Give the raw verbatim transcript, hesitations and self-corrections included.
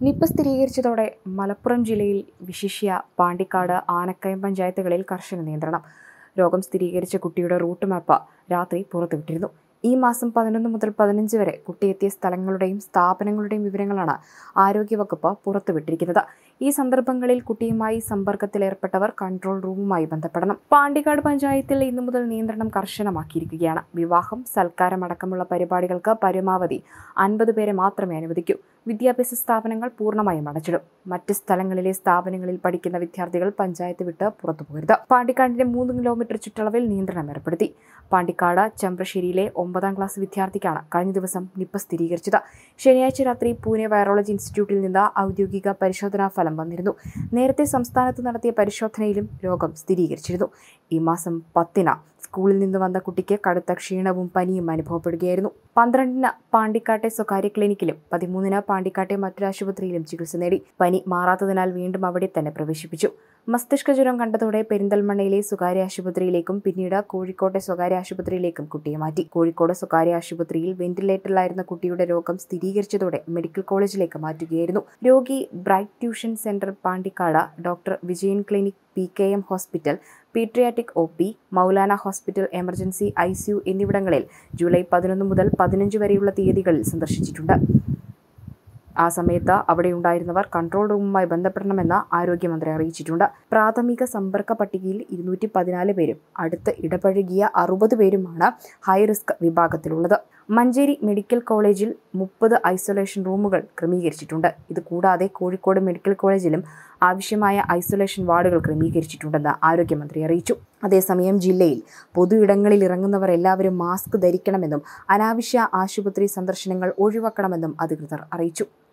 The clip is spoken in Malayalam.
നിപ്പ സ്ഥിരീകരിച്ചതോടെ മലപ്പുറം ജില്ലയിൽ വിശിഷ്യ പാണ്ടിക്കാട്, ആനക്കയം പഞ്ചായത്തുകളിൽ കർശന നിയന്ത്രണം. രോഗം സ്ഥിരീകരിച്ച കുട്ടിയുടെ റൂട്ട് മാപ്പ് രാത്രി പുറത്തുവിട്ടിരുന്നു. ഈ മാസം പതിനൊന്ന് മുതൽ പതിനഞ്ച് വരെ കുട്ടിയെത്തിയ സ്ഥലങ്ങളുടെയും സ്ഥാപനങ്ങളുടെയും വിവരങ്ങളാണ് ആരോഗ്യവകുപ്പ് പുറത്തുവിട്ടിരിക്കുന്നത്. ഈ സന്ദർഭങ്ങളിൽ കുട്ടിയുമായി സമ്പർക്കത്തിലേർപ്പെട്ടവർ കൺട്രോൾ റൂമുമായി ബന്ധപ്പെടണം. പാണ്ടിക്കാട് പഞ്ചായത്തിൽ ഇന്നു മുതൽ നിയന്ത്രണം കർശനമാക്കിയിരിക്കുകയാണ്. വിവാഹം, സൽക്കാരം അടക്കമുള്ള പരിപാടികൾക്ക് പരമാവധി അൻപത് പേരെ മാത്രമേ അനുവദിക്കൂ. വിദ്യാഭ്യാസ സ്ഥാപനങ്ങൾ പൂർണ്ണമായും അടച്ചിടും. മറ്റ് സ്ഥലങ്ങളിലെ സ്ഥാപനങ്ങളിൽ പഠിക്കുന്ന വിദ്യാർത്ഥികൾ പഞ്ചായത്ത് വിട്ട് പുറത്തുപോകരുത്. പാണ്ടിക്കാടിന്റെ മൂന്ന് കിലോമീറ്റർ ചുറ്റളവിൽ നിയന്ത്രണം ഏർപ്പെടുത്തി. പാണ്ടിക്കാട് ചെമ്പ്രശ്ശേരിയിലെ ഒമ്പതാം ക്ലാസ് വിദ്യാർത്ഥിക്കാണ് കഴിഞ്ഞ ദിവസം നിപ്പ സ്ഥിരീകരിച്ചത്. ശനിയാഴ്ച രാത്രി പൂനെ വൈറോളജി ഇൻസ്റ്റിറ്റ്യൂട്ടിൽ നിന്ന് ഔദ്യോഗിക പരിശോധനാ ഫലം വന്നിരുന്നു. നേരത്തെ സംസ്ഥാനത്ത് നടത്തിയ പരിശോധനയിലും രോഗം സ്ഥിരീകരിച്ചിരുന്നു. ഈ മാസം പത്തിന് സ്കൂളിൽ നിന്ന് വന്ന കുട്ടിക്ക് കടുത്ത ക്ഷീണവും പനിയും അനുഭവപ്പെടുകയായിരുന്നു. പന്ത്രണ്ടിന് പാണ്ടിക്കാട്ടെ സ്വകാര്യ ക്ലിനിക്കിലും പതിമൂന്നിന് പാണ്ടിക്കാട്ടെ മറ്റൊരു ആശുപത്രിയിലും ചികിത്സ നേടി. പനി മാറാത്തതിനാൽ വീണ്ടും അവിടെ തന്നെ പ്രവേശിപ്പിച്ചു. മസ്തിഷ്ക ജ്വരം കണ്ടതോടെ പെരിന്തൽമണ്ണയിലെ സ്വകാര്യ ആശുപത്രിയിലേക്കും പിന്നീട് കോഴിക്കോട്ടെ സ്വകാര്യ ആശുപത്രിയിലേക്കും കുട്ടിയെ മാറ്റി. കോഴിക്കോട് സ്വകാര്യ ആശുപത്രിയിൽ വെന്റിലേറ്ററിലായിരുന്ന കുട്ടിയുടെ രോഗം സ്ഥിരീകരിച്ചതോടെ മെഡിക്കൽ കോളേജിലേക്ക് മാറ്റുകയായിരുന്നു. രോഗി bright tuition centre Pandikkad, doctor Vijayan clinic, P K M hospital, pediatric O P, Moulana hospital emergency I C U എന്നിവിടങ്ങളിൽ ജൂലൈ പതിനൊന്ന് മുതൽ പതിനഞ്ച് വരെയുള്ള തീയതികളിൽ സന്ദർശിച്ചിട്ടുണ്ട്. ആ സമയത്ത് അവിടെയുണ്ടായിരുന്നവർ കൺട്രോൾ റൂമുമായി ബന്ധപ്പെടണമെന്ന് ആരോഗ്യമന്ത്രി അറിയിച്ചിട്ടുണ്ട്. പ്രാഥമിക സമ്പർക്ക പട്ടികയിൽ ഇരുന്നൂറ്റി പതിനാല് പേരും അടുത്ത് ഇടപഴകിയ അറുപത് പേരുമാണ് ഹൈറിസ്ക് വിഭാഗത്തിലുള്ളത്. മഞ്ചേരി മെഡിക്കൽ കോളേജിൽ മുപ്പത് ഐസൊലേഷൻ റൂമുകൾ ക്രമീകരിച്ചിട്ടുണ്ട്. ഇത് കൂടാതെ കോഴിക്കോട് മെഡിക്കൽ കോളേജിലും ആവശ്യമായ ഐസൊലേഷൻ വാർഡുകൾ ക്രമീകരിച്ചിട്ടുണ്ടെന്ന് ആരോഗ്യമന്ത്രി അറിയിച്ചു. അതേസമയം ജില്ലയിൽ പൊതു ഇടങ്ങളിൽ ഇറങ്ങുന്നവർ എല്ലാവരും മാസ്ക് ധരിക്കണമെന്നും അനാവശ്യ ആശുപത്രി സന്ദർശനങ്ങൾ ഒഴിവാക്കണമെന്നും അധികൃതർ അറിയിച്ചു.